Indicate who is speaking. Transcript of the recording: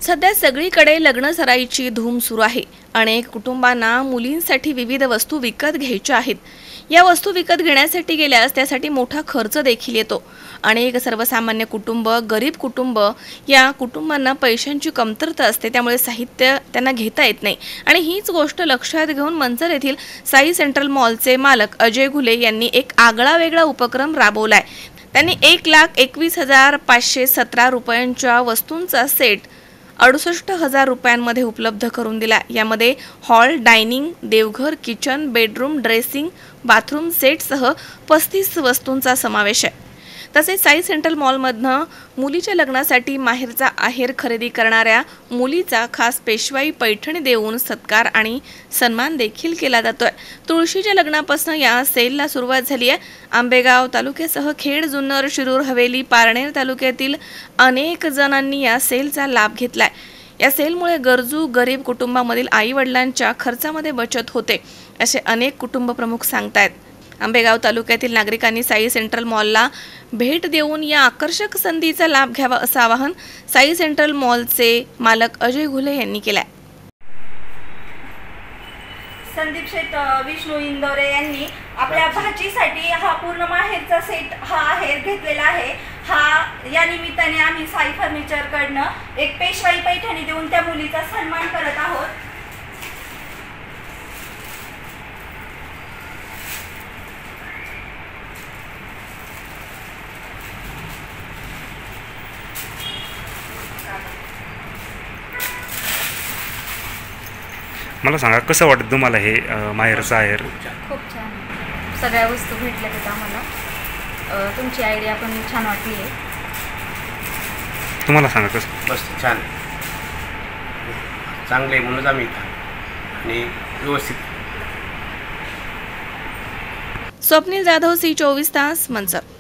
Speaker 1: सध्या सगळीकडे लग्न सराईची धूम सुरू आहे। अनेक कुटुंबांना मुलींसाठी विविध वस्तू विकत घ्यायच्या आहेत। या वस्तू विकत घेण्यासाठी गेल्यास त्यासाठी मोठा खर्च देखील येतो। अनेक सर्वसामान्य कुटुंब, गरीब कुटुंब या कुटुंबांना पैशांची कमतरता असते, त्यामुळे साहित्य त्यांना घेता येत नाही। आणि हीच गोष्ट लक्षात घेऊन मंचर येथील साई सेंट्रल मॉलचे मालक अजय घुले यांनी एक आगळावेगळा उपक्रम राबवलाय। त्यांनी 1,21,517 रुपयांच्या वस्तूंचा सेट 68,000 रुपयांमध्ये उपलब्ध करून दिला। यामध्ये हॉल, डायनिंग, देवघर, किचन, बेडरूम, ड्रेसिंग, बाथरूम सेटसह 35 वस्तूंचा समावेश आहे। तसेच साई सेंट्रल मॉलमधनं मुलीच्या लग्नासाठी माहेरचा आहेर खरेदी करणाऱ्या मुलीचा खास पेशवाई पैठणी देऊन सत्कार आणि सन्मान देखील केला जातोय। तुळशीच्या लग्नापासून या सेलला सुरुवात झाली आहे। आंबेगाव तालुक्यासह खेड, जुन्नर, शिरूर, हवेली, पारनेर तालुक्यातील अनेक जणांनी या सेलचा लाभ घेतलाय। या सेलमुळे गरजू गरीब कुटुंबामधील आई वडिलांच्या खर्चामध्ये बचत होते, असे अनेक कुटुंब प्रमुख सांगतायत। आंबेगाव तालुक्यातील नागरिकांनी साई सेंट्रल मॉलला भेट देऊन या आकर्षक संधीचा लाभ घ्यावा असं आवाहन साई सेंट्रल मॉलचे मालक अजय घुले यांनी केलं।
Speaker 2: संदीप शेठ विष्णू इंदोरे यांनी आपल्या भाचीसाठी हा पूर्ण माहेरचा सेट हा आहेर घेतलेला आहे। या निमित्ताने आम्ही साई फर्निचर कडनं एक पेशवाई पैठणी देऊन त्या मुलीचा सन्मान करत आहोत।
Speaker 3: मला सांगा, कसं वाटतं तुम्हाला हे माहेरचं आहेर?
Speaker 4: खूप छान, सगळ्या वस्तू भेटल्या आहेत आम्हाला। तुमची आयडिया पण छान वाटली आहे।
Speaker 3: तुम्हाला सांगा कसं?
Speaker 5: मस्त, छान, चांगले म्हणून आम्ही आणि व्यवस्थित।
Speaker 1: स्वप्नील जाधव, C24 तास, मंचर।